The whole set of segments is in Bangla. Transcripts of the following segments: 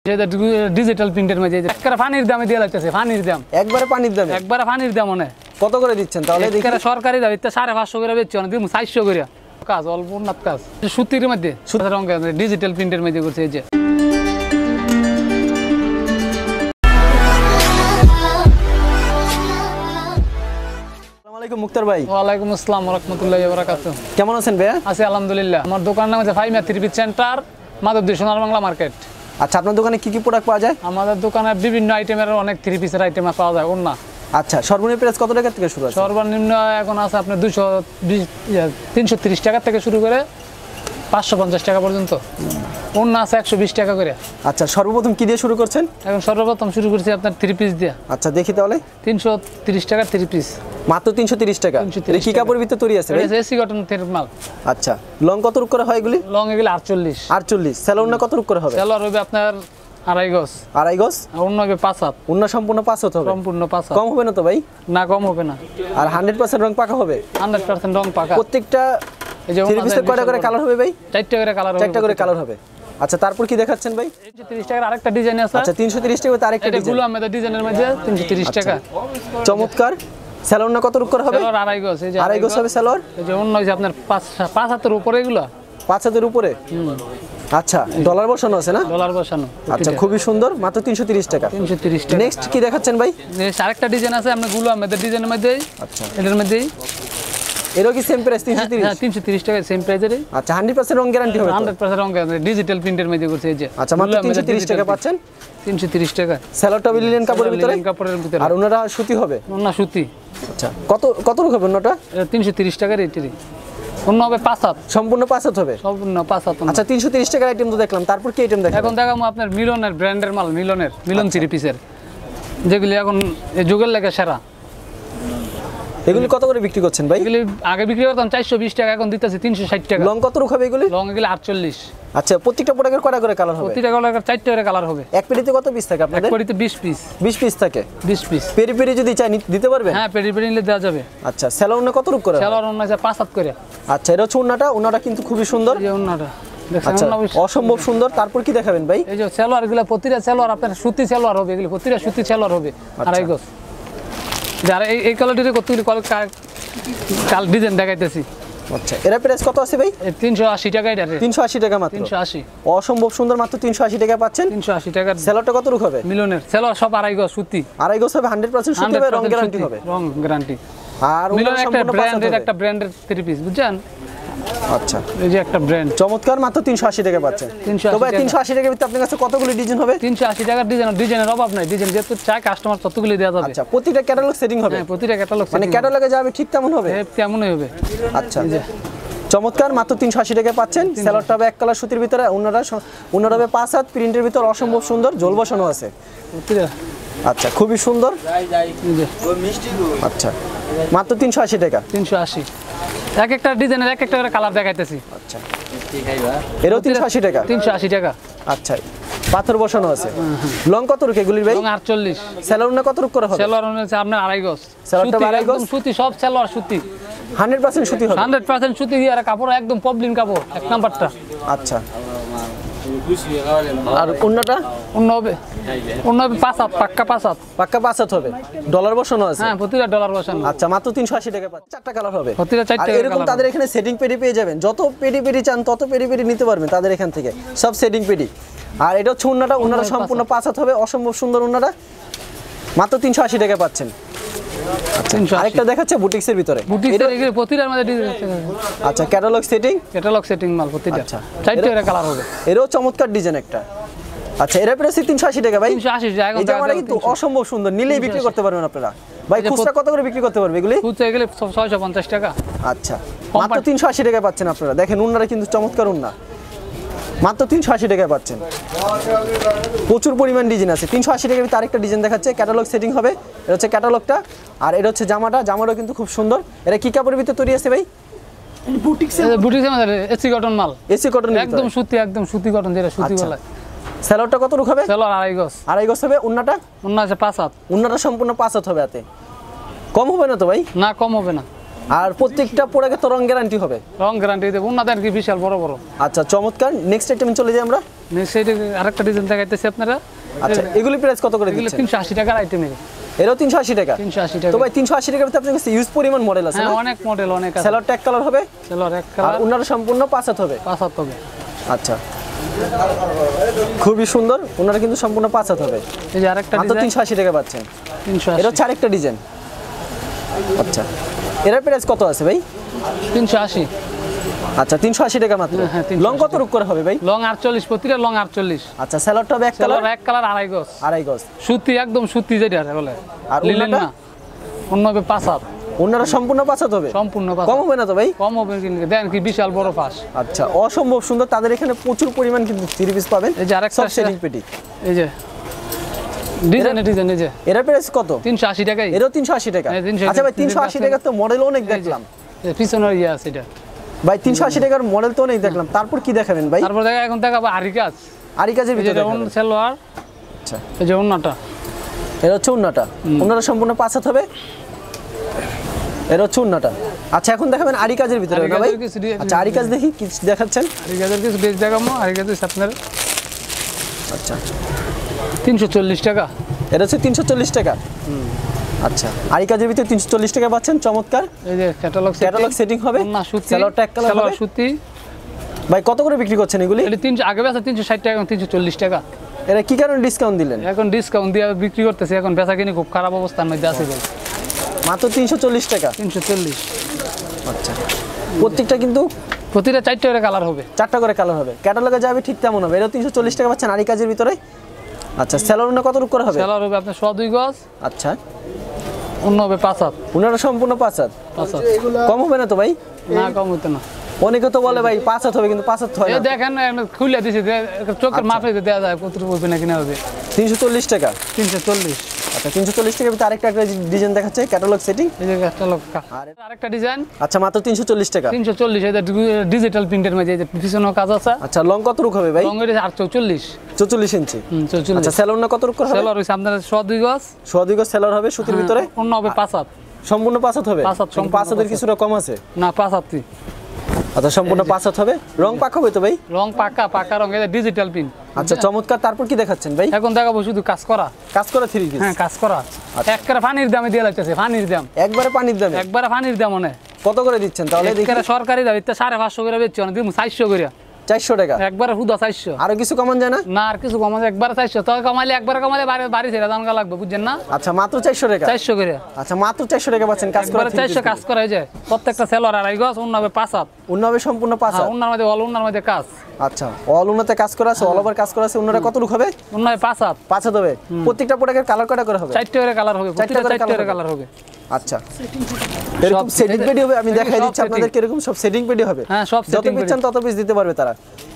ডিজিটাল প্রিন্টের মধ্যে একবারে পানির দামে দিয়ে লাগতেছে, পানির দাম একবারে পানির দামে, একবারে পানির দাম অনেক। কত করে দিচ্ছেন তাহলে? একবারে সরকারি দাম, 550 করে বেচছি, অনেক 400 করে। কাজ অল্প উন্নত কাজ, সুতির মধ্যে ডিজিটাল প্রিন্টের মধ্যে করছে। এই যে মুক্তার ভাই, ওয়ালাইকুম আসসালাম ওয়া রাহমাতুল্লাহি ওয়া বারাকাতুহু। কেমন আছেন ভাইয়া? আছি আলহামদুলিল্লাহ। আমার দোকানের নাম আছে Faimia three piece centre, Madhabdi Sonar Bangla market. আচ্ছা, আপনার দোকানে কি কি প্রোডাক্ট পাওয়া যায়? আমাদের দোকানে বিভিন্ন আইটেমের অনেক থ্রি পিসের আইটেম পাওয়া যায়। ওন্না আচ্ছা, সর্বনিম্ন প্রাইস কত টাকা থেকে শুরু আছে? সর্বনিম্ন এখন আছে আপনার 330 টাকা থেকে শুরু করে 550 টাকা পর্যন্ত। ওন্না আছে 120 টাকা করে। আচ্ছা, সর্বপ্রথম কি দিয়ে শুরু করছেন? এখন সর্বপ্রথম শুরু করছি আপনার থ্রি পিস দিয়ে। আচ্ছা, দেখি তাহলে। 330 টাকা থ্রি পিস, মাত্র 330 টাকা। কি কাপড়ের ভিতরে তৈরি আছে ভাই? এসি কটন এর মাল। আচ্ছা, লং কত রূপ করে হয় এগুলি? লং এগুলি 48। সেলর না কত রূপ করে হবে? সেলর হবে আপনার 2.5 গজ। 2.5 গজ। আর অন্য হবে 5 হাত। অন্য সম্পূর্ণ 5 হাত হবে? সম্পূর্ণ 5 হাত। কম হবে না তো ভাই? না, কম হবে না। আর 100% রং পাকা হবে? 100% রং পাকা। প্রত্যেকটা এই যে থ্রি পিসের কয়টা করে কালার হবে ভাই? 4টা করে কালার হবে। 4টা করে কালার হবে। আচ্ছা, তারপর কি দেখাচ্ছেন ভাই? 330 টাকার আরেকটা ডিজাইন আছে। আচ্ছা, 330 টাকা আরেকটা ডিজাইন। এগুলো আমাদের ডিজাইনের মধ্যে 330 টাকা। চমৎকার। সেলর না কত রূপ করে হবে? সেলর 2.5 গজ। এই যে 2.5 গজ হবে সেলর। এই যে অন্য যে আপনার 5 হাতের উপরে এগুলো। 5 হাতের উপরে। আচ্ছা, ডলার বসানো আছে না? ডলার বসানো। আচ্ছা, খুবই সুন্দর, মাত্র 330 টাকা। 330 টাকা। নেক্সট কি দেখাচ্ছেন ভাই? নেক্সট আরেকটা ডিজাইন আছে আপনার গুলো আমাদের ডিজাইনের মধ্যে। আচ্ছা, এটার মধ্যেই এরও কি সেম প্রাইস 330? হ্যাঁ, 330 টাকা সেম প্রাইসের। আচ্ছা, 100% রং গ্যারান্টি হবে? 100% রং গ্যারান্টি, ডিজিটাল প্রিন্টের মধ্যে করছে। এই যে আচ্ছা, মাত্র 330 টাকা পাচ্ছেন। 330 টাকা। সেলরটা লিনেন কাপড়ের ভিতরে? লিনেন কাপড়ের ভিতরে। আর ওনারা সুতি হবে? ওন্না সুতি। আচ্ছা, কত রূপ হবে ওন্নাটা? 330 টাকার এটিরি। অন্য হবে 5 হাত। সম্পূর্ণ 5 হাত হবে? সম্পূর্ণ 5 হাত। আচ্ছা, 330 টাকার আইটেম তো দেখলাম, তারপর কি আইটেম দেখাবো? এখন দেখাবো আপনার মিলনের ব্র্যান্ডের মাল, মিলন থ্রি পিসের, যেগুলি এখন এই যুগের লেগে সেরা। এগুলি কত করে বিক্রি করছেন ভাই? এগুলি আগে বিক্রি করতাম 420 টাকা, এখন দিতেছি 360 টাকা। লং কত রূপ হবে এগুলি? লং এগুলি 48। আচ্ছা, প্রত্যেকটা প্রোডাক্টের কয়টা করে কালার হবে? প্রতিটা কালার 4টা করে কালার হবে। এক পেটিতে কত পিস থাকে আপনাদের? এক পেটিতে 20 পিস। 20 পিস থাকে? 20 পিস। পেরি পেরি যদি চাই দিতে পারবেন? হ্যাঁ, পেরি পেরি নিলে দেওয়া যাবে। আচ্ছা, সেলর না কত রূপ করে? সেলর অন্য আছে 5 হাত করে। আচ্ছা, এটা হচ্ছে ওন্নাটা কিন্তু খুবই সুন্দর। এই ওন্নাটা আচ্ছা, অসম্ভব সুন্দর। তারপর কি দেখাবেন ভাই? এই যে সেলর গুলো, প্রতিটা সেলর আপনার সুতি সেলর হবে। এগুলো প্রতিটা সুতি সেলর হবে 2.5 গজ। যারা এই কোয়ালিটির কতগুলি কাল ডিজাইন দেখাইতেছি। আচ্ছা, এর প্রাইস কত আছে ভাই? 380 টাকা। এটা 380 টাকা মাত্র? 380। অসম্ভব সুন্দর, মাত্র 380 টাকা পাচ্ছেন। 380 টাকার। সেলরটা কত রূপ হবে? মিলনের সেলর সব 2.5 গজ সুতি। 2.5 গজ হবে, 100% সুতি হবে, রং গ্যারান্টি হবে? রং গ্যারান্টি। আর মিলনের একটা ব্র্যান্ডের থ্রি পিস, বুঝছেন? আচ্ছা, এই যে একটা ব্র্যান্ড। চমৎকার, মাত্র 380 টাকা পাচ্ছেন। তো ভাই 380 টাকার ভিতরে আপনার কাছে কতগুলি ডিজাইন হবে? 380 টাকার ডিজাইনের অভাব নাই। ডিজাইন যত চাই কাস্টমার ততগুলি দেওয়া যাবে। আচ্ছা, প্রতিটা ক্যাটালগ সেটিং হবে? হ্যাঁ, প্রতিটা ক্যাটালগ মানে ক্যাটালগে যাবে ঠিক তেমন হবে? হ্যাঁ, তেমনই হবে। আচ্ছা, চমৎকার, মাত্র 380 টাকা পাচ্ছেন। সেলরটা হবে এক কালার সুতির ভিতরে, ওনারা হবে 5 হাত প্রিন্টের ভিতর, অসম্ভব সুন্দর, জোল বসানো আছে। আচ্ছা, খুবই সুন্দর। আচ্ছা, মাত্র 380 টাকা। 380। এক একটা ডিজাইনের এক একটা করে কালার দেখাইতেছি। আচ্ছা, এরও 380 টাকা? 380 টাকা। আচ্ছা, পাথর বসানো আছে। লং কত রূপ এগুলির ভাই? লং 48। সেলর না কত রূপ করে হবে? সেলর হচ্ছে আপনার 2.5 গজ। সেলরটা 2.5 গজ সুতি, সব সেলর সুতি। 100% সুতি হবে? 100% সুতি। আর কাপড় একদম পবলিন কাপড়, এক নাম্বারটা। আচ্ছা, আর ওন্নাটা? অন্য হবে 5 হাত, পাক্কা 5 হাত। পাক্কা 5 হাত হবে, ডলার বসানো আছে? হ্যাঁ, প্রতিটা ডলার বসানো। আচ্ছা, মাত্র 380 টাকা পাচ্ছেন। 4টা কালার হবে? প্রতিটা 4টা কালার। এরকম তাদের এখানে সেটিং পেডি পেয়ে যাবেন, যত পেডি চান তত পেডি নিতে পারবেন তাদের এখান থেকে, সব সেটিং পেডি। আর এটা হচ্ছে ওন্নাটা সম্পূর্ণ 5 হাত হবে, অসম্ভব সুন্দর ওন্নাটা, মাত্র 380 টাকা পাচ্ছেন। আচ্ছা, আরেকটা দেখাচ্ছে বুটিক্সের ভিতরে। বুটিক্সের প্রতিটার মধ্যে ডিজাইন আছে। আচ্ছা, ক্যাটালগ সেটিং মাল প্রতিটা। আচ্ছা, 4টা করে কালার হবে। এরও চমৎকার ডিজাইন একটা। আচ্ছা, এর প্রাইস 380 টাকা ভাই? 380 টাকা। এটা মানে কিন্তু অসম্ভব সুন্দর, নিলেই বিক্রি করতে পারবেন আপনারা। ভাই খুচরা কত করে বিক্রি করতে পারবে এগুলি? খুচরা এগুলি 650 টাকা। আচ্ছা, মাত্র 380 টাকা পাচ্ছেন আপনারা। দেখেন ওন্নাটা কিন্তু চমৎকার ওন্না, মাত্র 380 টাকা পাচ্ছেন। প্রচুর পরিমাণ ডিজাইন আছে। 380 টাকার ভিতরে আরেকটা ডিজাইন দেখাচ্ছে, ক্যাটালগ সেটিং হবে। এটা হচ্ছে ক্যাটালগটা, আর এটা হচ্ছে জামাটাও কিন্তু খুব সুন্দর। এটা কি কাপড়ের ভিতরে তৈরি আছে ভাই? বুটিক্সের এসি কটন মাল। এসি কটন, একদম সুতি কটন, যেটা সুতি বলে। সেলরটা কত রূপ হবে? সেলর 2.5 গজ। 2.5 গজ হবে। ওন্নাটা? ওন্না আছে 5 হাত। ওন্নাটা সম্পূর্ণ 5 হাত হবে। হাতে কম হবে না তো ভাই? না, কম হবে না। আর প্রত্যেকটা প্রোডাক্টে তো রং গ্যারান্টি হবে? রং গ্যারান্টি দেব। ওন্নাতে আর কি বিশাল বড় বড়। আচ্ছা, চমৎকার। নেক্সট আইটেম চলে যাই আমরা। নেক্সট সাইডে আরেকটা ডিজাইন দেখাইতেছি আপনারা। আচ্ছা এগুলি প্রাইস কত করে এগুলো দিচ্ছেন? 380 টাকার আইটেম। এরও 380 টাকা। 380 টাকা। তো ভাই 380 টাকার ভিতরে আপনার কাছে ইউজ পরিমাণ মডেল আছে না? হ্যাঁ অনেক মডেল অনেক আছে। সেলরটা এক কালার হবে? সেলর এক আর কালার। ওনার সম্পূর্ণ 5 হাত হবে? 5 হাত হবে। আচ্ছা খুবই সুন্দর, ওনারা কিন্তু সম্পূর্ণ 5 হাত হবে। এই যে আরেকটা মাত্র ডিজাইন 380 টাকা পাচ্ছেন। 380। এর হচ্ছে আরেকটা ডিজাইন। আচ্ছা এর প্রাইস কত আছে ভাই? 380। আচ্ছা 380 টাকা মাত্র। হ্যাঁ, 380 লং কত রূপ করে হবে ভাই? লং 48, প্রতিটা লং 48। আচ্ছা সেলরটা হবে এক কালার? সেলর এক কালার, আড়াই গজ। আড়াই গজ সুতি, একদম সুতি যেটা বলে। আর লিলেন ওনাটা? না, অন্য হবে 5 হাত। ওনারা সম্পূর্ণ 5 হাত হবে? সম্পূর্ণ 5 কম হবে না তো ভাই? কম হবে কিন্তু দেন কি বিশাল বড় পাশ। আচ্ছা অসম্ভব সুন্দর, তাদের এখানে প্রচুর পরিমাণ কিন্তু 3 পিস পাবেন। এই যে আরেকটা সব সেটিং পেটি। এই যে ডিজাইন এই যে এর প্রাইস কত? 380 টাকাই। এরও 380 টাকা। হ্যাঁ, 380 আচ্ছা ভাই 380 টাকা তো মডেল অনেক দেখলাম পিছনের ইয়ে আছে এটা ভাই। 380 টাকার মডেল তো অনেক দেখলাম, তারপর কি দেখাবেন ভাই? তারপর দেখা এখন দেখাবো আরি কাজ। আরি কাজের ভিতরে এটা অন্য সালোয়ার। আচ্ছা এই যে অন্যটা, এর হচ্ছে উন্নাটা। উন্নাটা সম্পূর্ণ 5 হাত হবে? এর হচ্ছে উন্নাটা। আচ্ছা এখন দেখাবেন আরি কাজের ভিতরে আরি না ভাই? কাজের কিছু আচ্ছা আরি কাজ দেখি কি দেখাচ্ছেন? আরি কাজের কিছু বেশ দেখাবো। আরি কাজ আপনার আচ্ছা 340 টাকা। এটা হচ্ছে 340 টাকা। আচ্ছা আরি কাজের ভিতরে 340 টাকা পাচ্ছেন, চমৎকার। এই যে ক্যাটালগ সেটিং হবে। না সুতি, সেলরটা এক কালার হবে। সেলর সুতি। ভাই কত করে বিক্রি করছেন এগুলি? এটা 300 আগে বেচা 360 টাকা, এখন 340 টাকা। এরা কি কারণে ডিসকাউন্ট দিলেন? এখন ডিসকাউন্ট দিয়ে বিক্রি করতেছি, এখন বেচা কিনে খুব খারাপ অবস্থার মধ্যে আছে ভাই। মাত্র 340 টাকা। 340। আচ্ছা প্রত্যেকটা কিন্তু প্রতিটা 4টা করে কালার হবে। 4টা করে কালার হবে, ক্যাটালগে যাবে ঠিক তেমন হবে। এটা 340 টাকা পাচ্ছেন আরি কাজের ভিতরে। আচ্ছা সেলর না কত রূপ করে হবে? সেলর হবে আপনার 102 গজ। আচ্ছা অন্য হবে 5 হাত। ওনারা সম্পূর্ণ 5 হাত। 5 হাত কম হবে না তো ভাই? না কম হইতো না। অনেকে তো বলে ভাই 5 হাত হবে, কিন্তু 5 হাত হয় এই না। দেখেন খুলে দিছি, চোখের মাপে দেওয়া যায় কত হবে না কিনা হবে। 340 টাকা। 340। আচ্ছা 340 টাকা ভিতরে আরেকটা ডিজাইন দেখাচ্ছে, ক্যাটালগ সেটিং। এই যে ক্যাটালগ আরেকটা ডিজাইন। আচ্ছা মাত্র 340 টাকা। 340। এটা ডিজিটাল প্রিন্টের মধ্যে, এই যে পিছনেও কাজ আছে। আচ্ছা লং কত রূপ হবে ভাই? লং এর 44। 44 ইঞ্চি। 44। আচ্ছা সেলর না কত রূপ হবে? সেলর হইছে আপনার 102 গজ। 102 গজ সেলর হবে সুতির ভিতরে। অন্য হবে 5 হাত। সম্পূর্ণ 5 হাত হবে? 5 হাত, সম্পূর্ণ 5 হাতের কিছুটা কম আছে? না 5 হাত। আচ্ছা সম্পূর্ণ 5 হাত হবে। রং পাকা হবে তো ভাই? রং পাকা রং, এটা ডিজিটাল প্রিন্ট। আচ্ছা চমৎকার। তারপর কি দেখাচ্ছেন ভাই? এখন দেখাবো শুধু কাজ করা। কাজ করা 3 পিস? হ্যাঁ কাজ করা। একবারে পানির দামে দিয়ে লাগতেছে, পানির দাম। একবারে পানির দামে? একবারে পানির দাম অনেক। কত করে দিচ্ছেন তাহলে দেখি? একবারে সরকারি দাম, এটা 550 করে বেচছি, অনেক দিন 400 করে। 400 টাকা? একবারে হুদা 400। আরো কিছু কমান যায় না? না আর কিছু কমালে একবারে 400। তবে কমালে একবারে কমালে বাড়ি ছেড়ে দাম লাগবে, বুঝছেন না? আচ্ছা মাত্র 400 টাকা? 400 করে। আচ্ছা মাত্র 400 টাকা পাচ্ছেন কাজ করা? একবারে 400 কাজ করা যায়। প্রত্যেকটা সেলর আড়াই গজ, অন্য হবে 5 হাত। অন্য হবে সম্পূর্ণ 5 হাত? অন্যার মধ্যে অন্যার মধ্যে কাজ। আচ্ছা অল উন্নতে কাজ করা আছে, অল ওভার কাজ করা আছে। অন্যরা কত লুক হবে? অন্য হবে 5 হাত। 5 হাত হবে। প্রত্যেকটা প্রোডাক্টের কালার কয়টা করে হবে? 4টা করে কালার হবে। প্রতিটা 4টা করে কালার হবে। আচ্ছা এরকম সেটিং পেডি হবে, আমি দেখাই দিচ্ছি আপনাদের কিরকম সব সেটিং পেডি হবে। হ্যাঁ সব যত পিস চান তত পিস দিতে পারবে তারা।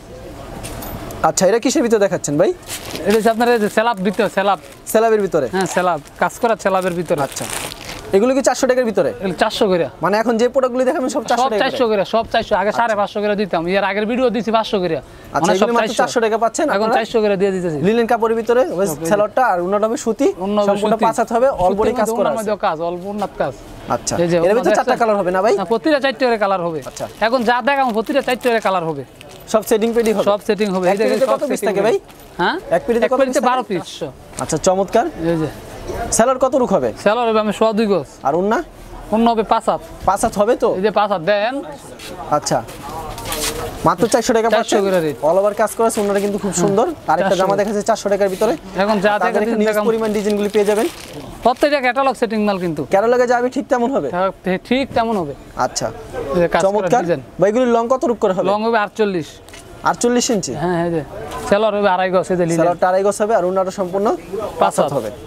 আচ্ছা এটা কিসের ভিতরে দেখাচ্ছেন ভাই? এটা হচ্ছে আপনার সেলাব ভিতরে, সেলাবের ভিতরে? হ্যাঁ সেলাব কাজ করা সেলাবের ভিতরে। আচ্ছা এগুলো কি 400 টাকার ভিতরে? এগুলো 400 করে। মানে এখন যে প্রোডাক্টগুলো দেখাবেন সব 400 টাকা? 400 করে, সব 400। আগে 550 করে দিতাম, এর আগের ভিডিও দিছি 500 করে। আচ্ছা এগুলো মাত্র 400 টাকা পাচ্ছেন এখন 400 করে দিয়ে দিতেছি। লিনেন কাপড়ের ভিতরে সেলরটা, আর উন্নত হবে সুতি, সম্পূর্ণ 5 হাত হবে, অল বডি কাজ করা আছে। মধ্যে কাজ, অল উন্নত কাজ। আচ্ছা এর ভিতরে 4টা কালার হবে না ভাই? না প্রতিটা 4টা করে কালার হবে। আচ্ছা এখন যা দেখাম প্রতিটা 4টা করে কালার হবে। সব সেটিং পেডি হবে? সব সেটিং হবে। এই দেখেন কত পিস থাকে ভাই? হ্যাঁ এক পেডিতে কত পিস? 12 পিস। আচ্ছা চমৎকার। এই যে সেলর কত রুক হবে? সেলর হবে আমি 102 গজ। আর উন্না? অন্য হবে 5 হাত। 5 হাত হবে তো? এই যে 5 হাত দেন। আচ্ছা মাত্র 400 টাকা পাচ্ছেন, অল ওভার কাজ করা আছে। ওনারা কিন্তু খুব সুন্দর। আরেকটা জামা দেখাচ্ছে 400 টাকার ভিতরে। এখন যা দেখেন নিউজ পরিমাণ ডিজাইনগুলো পেয়ে যাবেন। প্রত্যেকটা ক্যাটালগ সেটিং মাল, কিন্তু ক্যাটালগে যাবে ঠিক তেমন হবে? ঠিক তেমন হবে। আচ্ছা চমৎকার। ভাই এগুলো লং কত রূপ করে হবে? লং হবে 48। 48 ইঞ্চি? হ্যাঁ এই যে সেলর হবে আড়াই গজ। এই যে সেলরটা আড়াই গজ হবে, আর ওনাটা সম্পূর্ণ 5 হাত হবে।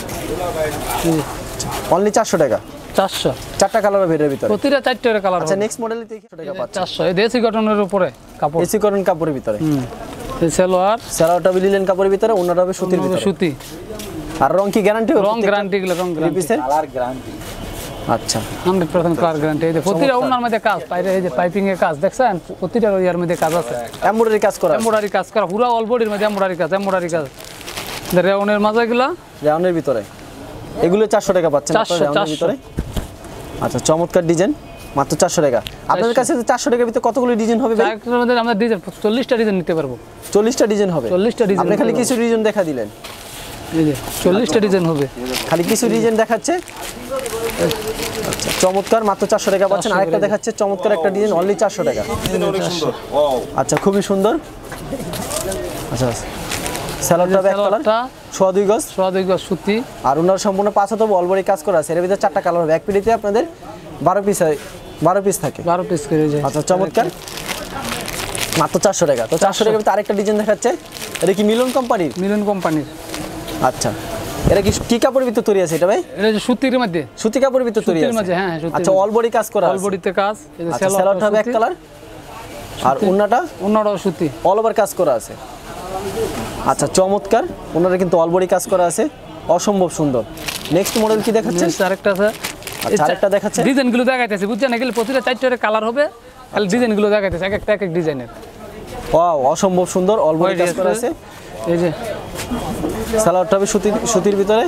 অনলি 400 টাকা? 400। 4টা কালার হবে এর ভিতরে? প্রতিটা 4টা করে কালার। আচ্ছা নেক্সট মডেলে দেখি টাকা পাচ্ছেন 400। এই দেশি কটনের উপরে কাপড়, দেশি কটন কাপড়ের ভিতরে। এই সেলরটা লিনেন কাপড়ের ভিতরে, ওনাটা হবে সুতির ভিতরে। সুতি। আর রং কি গ্যারান্টি হবে? রং গ্যারান্টি, গুলো রং গ্যারান্টি, কালার গ্যারান্টি। আচ্ছা 100% কালার গ্যারান্টি। এই যে প্রতিটা ওনার মধ্যে কাজ, বাইরে এই যে পাইপিং এর কাজ দেখছেন, প্রতিটা ইয়ার মধ্যে কাজ আছে। এমব্রয়ডারি কাজ করা? এমব্রয়ডারি কাজ করা পুরো অল বডির মধ্যে এমব্রয়ডারি কাজ। রেওনের মাঝাগুলা রেওনের ভিতরে এগুলো 400 টাকা পাচ্ছেন আপনারা রেওনের ভিতরে। আচ্ছা চমৎকার ডিজাইন। মাত্র 400 টাকা। আপনাদের কাছে 400 টাকার ভিতরে কতগুলো ডিজাইন হবে ভাই? আমরা ডিজাইন 40টা ডিজাইন নিতে পারবো। 40টা ডিজাইন হবে। 40টা ডিজাইন আপনি খালি কিছু ডিজাইন দেখা দিলেন। এই যে 40টা ডিজাইন হবে, খালি কিছু ডিজাইন দেখাচ্ছে। আচ্ছা চমৎকার, মাত্র 400 টাকা পাচ্ছেন। আরেকটা দেখাচ্ছে চমৎকার একটা ডিজাইন, অনলি 400 টাকা। আচ্ছা খুবই সুন্দর। আচ্ছা স্যালোয়ারটা ব্যাক কালার, সোয়া 2 গজ সুতি, আর ওনার সম্পূর্ণ 5 হাত অলবডি কাজ করা আছে। এর ভিতরে 4টা কালার হবে। এক পিডিতে আপনাদের 12 পিস থাকে, 12 পিস করে যায়। আচ্ছা চমৎকার, মাত্র 400 টাকা। তো 400 টাকার ভিতরে আরেকটা ডিজাইন দেখাচ্ছে। এটা কি মিলন কোম্পানির? মিলন কোম্পানির। আচ্ছা এটা কি কাপড়ের ভিতর তৈরি আছে এটা ভাই? এটা যে সুতির মধ্যে, সুতি কাপড়ের ভিতর তৈরি আছে। হ্যাঁ সুতি। আচ্ছা অলবডি কাজ করা আছে, অলবডিতে কাজ। এই যে স্যালোয়ারটা ব্যাক কালার, আর ওন্নাটাও সুতি, অল ওভার কাজ করা আছে। আচ্ছা চমৎকার, ওনারা কিন্তু অলবডি কাজ করা আছে, অসম্ভব সুন্দর। নেক্সট মডেল কি দেখাচ্ছেন? আরেকটা আছে। আচ্ছা আরেকটা দেখাচ্ছে, ডিজাইনগুলো দেখাইতেছে বুঝছেন, এগুলো প্রতিটা 4টা কালার হবে, খালি ডিজাইনগুলো দেখাইতেছে এক একটা এক এক ডিজাইনের। ওয়াও অসম্ভব সুন্দর, অলবডি কাজ করা আছে। এই যে সালোয়ারটা হবে সুতির ভিতরে।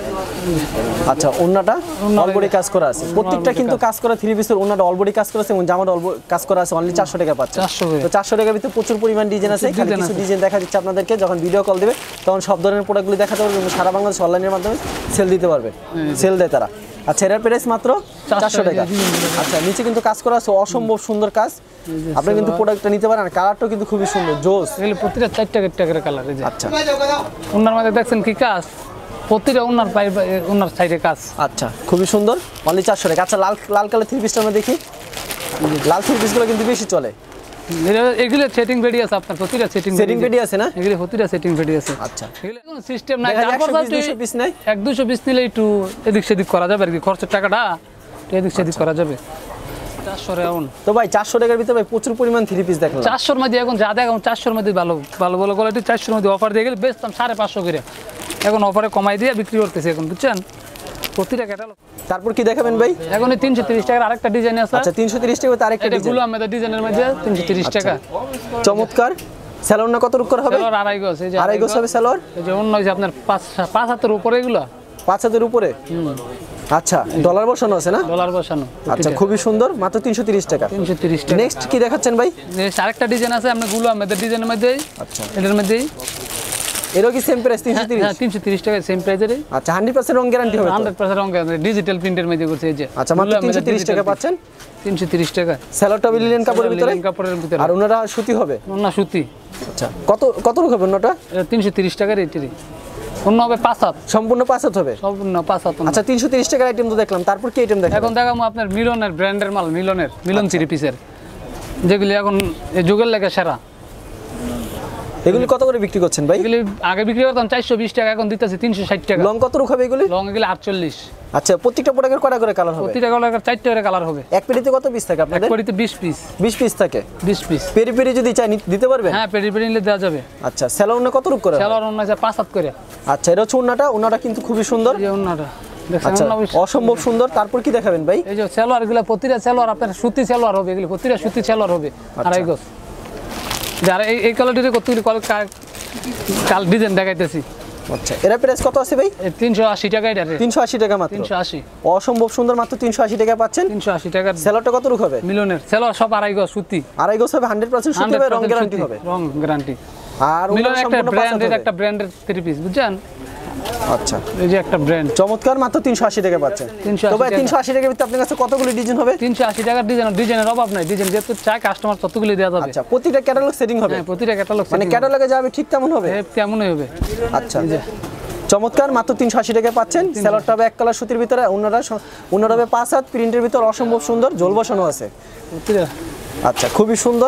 আচ্ছা ওন্নাটা অলবডি কাজ করা আছে, প্রত্যেকটা কিন্তু কাজ করা থ্রি পিসের। ওন্নাটা অলবডি কাজ করা আছে এবং জামাটা কাজ করা আছে। অনলি 400 টাকা পাচ্ছে। তো 400 টাকার ভিতরে প্রচুর পরিমাণ ডিজাইন আছে। খালি কিছু ডিজাইন দেখা দিচ্ছে আপনাদেরকে। যখন ভিডিও কল দেবে তখন সব ধরনের প্রোডাক্টগুলো দেখাতে পারবে এবং সারা বাংলাদেশ অনলাইনের মাধ্যমে সেল দিতে পারবে, সেল দেয় তারা। আচ্ছা এর প্রাইস মাত্র 400 টাকা। আচ্ছা নিচে কিন্তু কাজ করা আছে, অসম্ভব সুন্দর কাজ। আপনি কিন্তু প্রোডাক্টটা নিতে পারেন। কালারটাও কিন্তু খুবই সুন্দর, জোস। এগুলো প্রতিটা 4টা করে কালার। এই যে আচ্ছা ওন্নার মধ্যে দেখছেন কি কাজ, প্রতিটা ওন্নার সাইডে কাজ। আচ্ছা খুবই সুন্দর, অনলি 400 টাকা। আচ্ছা লাল কালার থ্রি পিসটা আমরা দেখি। লাল থ্রি পিসগুলো কিন্তু বেশি চলে। এগুলো সেটিং বেডি আছে আপনার, প্রতিটা সেটিং বেডি আছে না? এগুলো প্রতিটা সেটিং বেডি আছে। আচ্ছা এগুলো কোনো সিস্টেম নাই। তারপর 100-200 পিস নাই, 100-200 পিস নিলে একটু এদিক সেদিক করা যাবে আর কি, খরচের টাকাটা এদিক সেদিক করা যাবে। 400 রাউন্ড। তো ভাই 400 টাকার ভিতরে ভাই প্রচুর পরিমাণ থ্রি পিস দেখলাম। 400 এর মধ্যে এখন যা দেখুন 400 এর মধ্যে ভালো কোয়ালিটি। 400 এর মধ্যে অফার দিয়ে গেলে বেচতাম 550 করে, এখন অফারে কমাই দিয়ে বিক্রি করতেছি এখন বুঝছেন, প্রতিটা ক্যাটালগ। তারপর কি দেখাবেন ভাই? এখন 330 টাকার আরেকটা ডিজাইন আছে। আচ্ছা 330 টাকা তার আরেকটা ডিজাইন, এগুলো আমাদের ডিজাইনের মধ্যে 330 টাকা। চমৎকার। স্যালোয়ার না কত রূপ করা হবে? স্যালোয়ার 2.5 গজ। এই যে 2.5 গজ হবে স্যালোয়ার। এই যে অন্য যে আপনার 5 হাতের উপরে এগুলো, 5 হাতের উপরে। আচ্ছা ডলার বসানো আছে না? ডলার বসানো। আচ্ছা খুবই সুন্দর, মাত্র 330 টাকা। 330 টাকা। নেক্সট কি দেখাচ্ছেন ভাই? নেক্সট আরেকটা ডিজাইন আছে আমরা গুলো আমাদের ডিজাইনের মধ্যে। আচ্ছা এটার মধ্যে এরও কি সেম প্রাইস 330? হ্যাঁ 330 টাকা সেম প্রাইসের। আচ্ছা 100% রং গ্যারান্টি হবে তো? 100% রং গ্যারান্টি, ডিজিটাল প্রিন্টের মধ্যে করছে। এই যে আচ্ছা মাত্র 330 টাকা পাচ্ছেন। 330 টাকা। স্যালোয়ারটা লিনেন কাপড়ের ভিতরে, লিনেন কাপড়ের ভিতরে, আর ওনারা সুতি হবে। ওন্না সুতি। আচ্ছা কত রূপ হবে ওন্নাটা? এটা 330 টাকার। এটারই অন্য হবে 5 হাত, সম্পূর্ণ 5 হাত হবে। সম্পূর্ণ 5 হাত। আচ্ছা 330 টাকার আইটেম তো দেখলাম, তারপর কি আইটেম দেখাবো? এখন দেখাবো আপনার মিলনের ব্র্যান্ডের মাল, মিলন থ্রি পিসের, যেগুলি এখন এই যুগের লাগে সেরা। এগুলি কত করে বিক্রি করছেন ভাই? এগুলি আগে বিক্রি করতাম 420 টাকা, এখন দিতেছি 360 টাকা। লং কত রূপ হবে এগুলি? লং এগুলি 48। আচ্ছা প্রত্যেকটা প্রোডাক্টের কয়টা করে কালার হবে? প্রত্যেকটা কালার 4টা করে কালার হবে। এক পেটিতে কত পিস থাকে আপনাদের? এক পেটিতে 20 পিস। 20 পিস থাকে। 20 পিস। পেরি যদি চাই দিতে পারবেন? হ্যাঁ পেরি নিলে দেওয়া যাবে। আচ্ছা স্যালোয়ার কত রূপ করে? স্যালোয়ার অন্য আছে 5 হাত করে। আচ্ছা এটা হচ্ছে ওন্নাটা কিন্তু খুবই সুন্দর। এই ওন্নাটা আচ্ছা অসম্ভব সুন্দর। তারপর কি দেখাবেন ভাই? এই যে স্যালোয়ারগুলো প্রতিটা স্যালোয়ার আপনার সুতি স্যালোয়ার হবে, এগুলো প্রতিটা সুতি স্যালোয়ার হবে। 2.5 গজ। যারা এই কোয়ালিটির কতগুলি কাল ডিজাইন দেখাইতেছি। আচ্ছা এর প্রাইস কত আছে ভাই? 380 টাকা। এটা 380 টাকা মাত্র। 380। অসম্ভব সুন্দর, মাত্র 380 টাকা পাচ্ছেন। 380 টাকা। স্যালোয়ারটা কত রূপ হবে? মিলনের স্যালোয়ার সব 2.5 গজ সুতি। 2.5 গজ হবে, 100% সুতি হবে, রং গ্যারান্টি হবে। রং গ্যারান্টি। আর মিলনের একটা ব্র্যান্ডের থ্রি পিস বুঝছেন। আচ্ছা এই যে একটা ব্র্যান্ড, চমৎকার, মাত্র 380 টাকা পাচ্ছেন। তো ভাই 380 টাকার ভিতরে আপনার কাছে কতগুলো ডিজাইন হবে? 380 টাকার ডিজাইনের অভাব নাই, ডিজাইন যেহেতু চাই কাস্টমার ততগুলি দেওয়া যাবে। আচ্ছা প্রতিটা ক্যাটালগ সেটিং হবে? হ্যাঁ প্রতিটা ক্যাটালগ মানে ক্যাটালগে যাবে ঠিক তেমন হবে? হ্যাঁ তেমনই হবে। আচ্ছা চমৎকার, মাত্র 380 টাকা পাচ্ছেন। স্যালোয়ারটা হবে এক কালার সুতির ভিতরে, ওনারা হবে 5 হাত, প্রিন্টের ভিতর অসম্ভব সুন্দর, জোল বসানো আছে। আচ্ছা খুবই সুন্দর।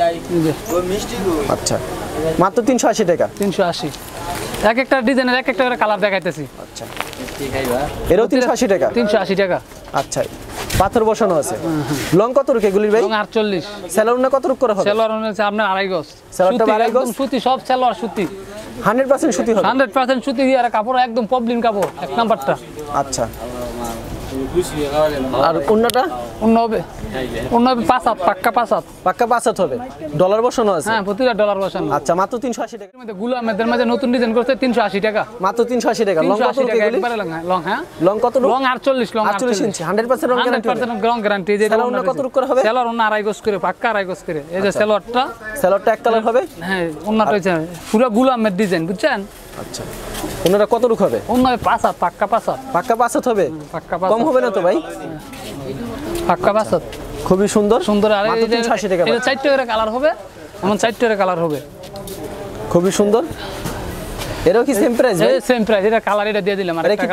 আচ্ছা মাত্র 380 টাকা। 380। এক একটা ডিজাইনের এক একটা করে কালার দেখাইতেছি। আচ্ছা এরও 380 টাকা। 380 টাকা। আচ্ছা পাথর বসানো আছে। লং কত রূপ এগুলির ভাই? লং 48। স্যালোয়ার কত রূপ করা হবে? স্যালোয়ার হচ্ছে আপনার 2.5 গজ। স্যালোয়ারটা 2.5 গজ সুতি, সব স্যালোয়ার সুতি। 100% সুতি হবে। 100% সুতি দিয়ে আর কাপড় একদম পপলিন কাপড়, এক নাম্বারটা। আচ্ছা আর ওন্নাটা অন্য হবে পাঁচ হাত পাক্কা পাঁচ হাত পাক্কা 5 হাত হবে, ডলার বসানো আছে। হ্যাঁ প্রতিটা ডলার বসানো। আচ্ছা মাত্র 380 টাকা। এর মধ্যে গুলামের মাঝে নতুন ডিজাইন করছে 380 টাকা, মাত্র 380 টাকা। লং কত টাকা একবারে লং। হ্যাঁ লং, হ্যাঁ লং কত? লং 48, লং 48 ইঞ্চি 100% রং গ্যারান্টি। 100% রং গ্যারান্টি। যে সেলর কত করে হবে? সেলর ওন্না আড়াই গজ করে, পাক্কা আড়াই গজ করে। এই যে সেলরটা এক কালার হবে। হ্যাঁ ওন্নাটা হইছে পুরো গুলামের ডিজাইন, বুঝছেন? আচ্ছা ওন্নাটা কত রুক হবে? ওন্না 5 হাত পাক্কা 5 হাত। পাক্কা 5 হাত হবে, পাক্কা কম হবে না তো ভাই? পাক্কা 5 হাত, খুবই সুন্দর সুন্দর। আর মাত্র 380 টাকা। এটা 4টা করে কালার হবে, এমন 4টা করে কালার হবে, খুবই সুন্দর। এরও কি সেম প্রাইস? এই সেম প্রাইস। এটা কালার এটা দিয়ে দিলাম। আর এটা কি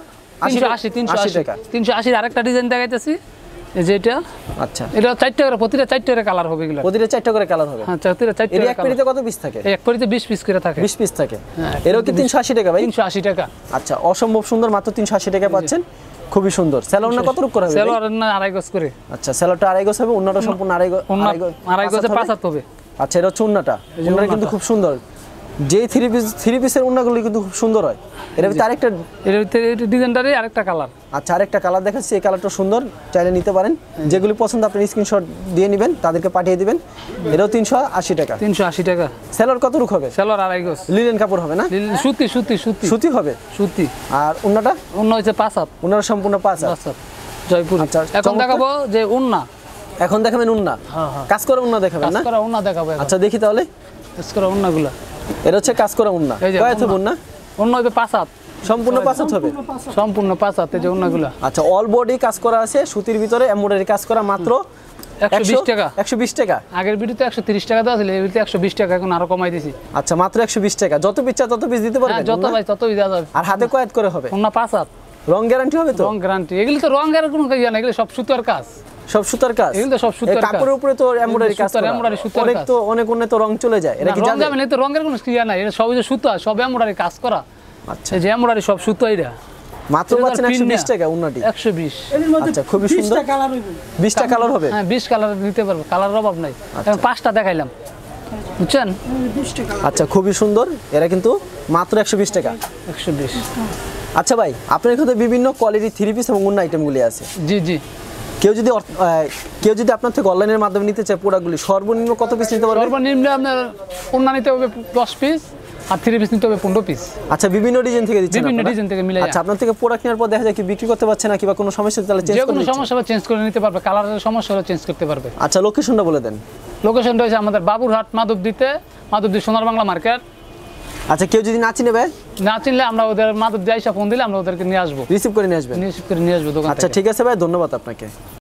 380 টাকা? 380 আরেকটা ডিজাইন দেখাইতেছি, এই যে এটা। আচ্ছা এটা 4টা করে, প্রতিটা 4টা করে কালার হবে এগুলা। প্রতিটা 4টা করে কালার হবে। হ্যাঁ প্রতিটা 4টা এর করে এক পেটিতে কত পিস থাকে? এক পেটিতে 20 পিস করে থাকে। 20 পিস থাকে। এরও কি 380 টাকা ভাই? 380 টাকা। আচ্ছা অসম্ভব সুন্দর, মাত্র 380 টাকা পাচ্ছেন, খুবই সুন্দর। সেলর না কত রূপ করা হবে? সেলর না আড়াই গজ করে। আচ্ছা সেলরটা আড়াই গজ হবে, ওন্নাটা সম্পূর্ণ আড়াই গজ। আড়াই গজে 5 হাত হবে। আচ্ছা এটা হচ্ছে ওন্নাটা। ওন্নাটা কিন্তু খুব সুন্দর। যে থ্রি পিসের ওন্নাগুলো কিন্তু খুব সুন্দর হয়। এর ভিতরে আরেকটা, এর ভিতরে ডিজাইনটারই আরেকটা কালার। আচ্ছা আরেকটা কালার দেখাচ্ছি, এই কালারটা সুন্দর, চাইলে নিতে পারেন। যেগুলি পছন্দ আপনি স্ক্রিনশট দিয়ে নেবেন, তাদেরকে পাঠিয়ে দিবেন। এটাও 380 টাকা। 380 টাকা। সেলর কত রূপ হবে? সেলর আড়াই গজ। লিনেন কাপড় হবে না? সুতি সুতি সুতি সুতি হবে, সুতি। আর ওন্নাটা? ওন্না হচ্ছে 5 হাত। ওন্নাটা সম্পূর্ণ 5 হাত। 5 হাত জয়পুরি। আচ্ছা এখন দেখাবো যে ওন্না। এখন দেখাবেন ওন্না? হ্যাঁ হ্যাঁ কাজ করা ওন্না দেখাবেন না? কাজ করা ওন্না দেখাবো। আচ্ছা দেখি তাহলে কাজ করা ওন্নাগুলা। এটা হচ্ছে কাজ করা ওন্না। কয়তে ওন্না? ওন্না হবে 5 হাত, সম্পূর্ণ 5 হাত হবে, সম্পূর্ণ 5 হাত। এই যে ওন্নাগুলা। আচ্ছা অল বডি কাজ করা আছে, সুতির ভিতরে এমব্রয়ডারি কাজ করা, মাত্র 120 টাকা। 120 টাকা। আগের ভিডিওতে 130 টাকা দেওয়া ছিল, এই ভিডিওতে 120 টাকা, এখন আরো কমাই দিছি। আচ্ছা মাত্র 120 টাকা। যত পিস তত পিস দিতে পারবেন? যত ভাই ততই দেওয়া যাবে। আর হাতে কয়েত করে হবে? ওন্না 5 হাত। রং গ্যারান্টি হবে তো? রং গ্যারান্টি। এগুলি তো রং গ্যারান্টি কোনো ইয়া না, এগুলি সব সুতার কাজ, সব সুতার কাজ। এগুলি তো সব সুতার কাজ। কাপড়ের উপরে তো এমব্রয়ডারি কাজ করা, এমব্রয়ডারি সুতার অনেক কাজ। তো অনেক অন্য তো রং চলে যায়, এটা কি রং জানেন? যাবে না, তো রঙের কোনো ইয়া নাই, এটা সব যে সুতা, সব এমব্রয়ডারি কাজ করা। আচ্ছা এই যে এমব্রয়ডারি সব সুতো এরা। মাত্র পাচ্ছেন 120 টাকা উন্নতি। 120। আচ্ছা খুবই সুন্দর। 20টা কালার হবে? হ্যাঁ 20 কালার নিতে পারবো, কালারের অভাব নাই। এখন 5টা দেখাইলাম, বুঝছেন? আচ্ছা খুবই সুন্দর। এরা কিন্তু মাত্র 120 টাকা। 120। আচ্ছা ভাই আপনার এখানে বিভিন্ন কোয়ালিটি থ্রি পিস এবং অন্য আইটেমগুলি আছে। জি জি। কেউ যদি আপনার থেকে অনলাইনের মাধ্যমে নিতে চায় প্রোডাক্টগুলি, সর্বনিম্ন কত পিস নিতে পারবে? সর্বনিম্ন আপনার অন্য নিতে হবে 10 পিস, আর থ্রি পিস নিতে হবে 15 পিস। আচ্ছা বিভিন্ন ডিজাইন থেকে দিচ্ছেন? বিভিন্ন ডিজাইন থেকে মিলে। আচ্ছা আপনার থেকে প্রোডাক্ট নেওয়ার পর দেখা যায় কি বিক্রি করতে পারছে না, কিংবা কোনো সমস্যা তাহলে চেঞ্জ যে করে কোনো দিচ্ছেন? সমস্যা হলে চেঞ্জ করে নিতে পারবে, কালারের সমস্যা হলে চেঞ্জ করতে পারবে। আচ্ছা লোকেশনটা বলে দেন। লোকেশনটা হচ্ছে আমাদের বাবুরহাট, মাধবদী সোনার বাংলা মার্কেট। আচ্ছা কেউ যদি না চিনে ভাই? না চিনলে আমরা ওদের মাধবদী আইসা ফোন দিলে আমরা ওদেরকে নিয়ে আসবো, রিসিভ করে নিয়ে আসবেন? রিসিভ করে নিয়ে আসবো দোকান থেকে। আচ্ছা ঠিক আছে ভাই, ধন্যবাদ আপনাকে।